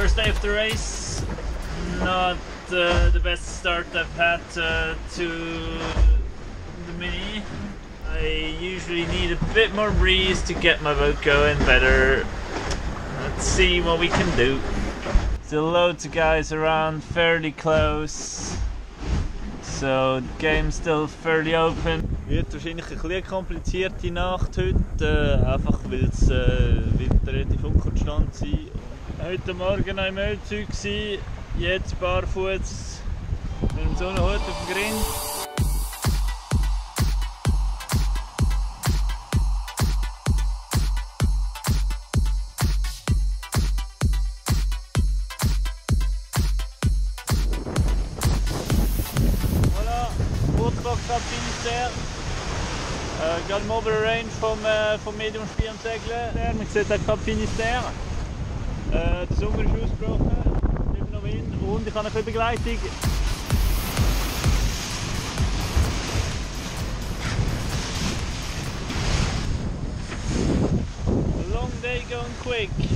First day of the race, not the best start I've had to the Mini. I usually need a bit more breeze to get my boat going better. Let's see what we can do. Still loads of guys around, fairly close. So the game's still fairly open. Wird wahrscheinlich ein bisschen eine komplizierte Nacht heute, einfach weil es wird relativ unkonstant sein. Heute Morgen noch im Ölzeug gsi, jetzt barfuß mit dem Sonnenhut auf dem Grind. Cap Finisterre. Gerade im oberen Range vom Medium Spiel am Segeln. Man sieht den Cap Finisterre. Der Sommer ist ausgebrochen, immer noch Wind und ich habe ein bisschen Begleitung. A long day going quick.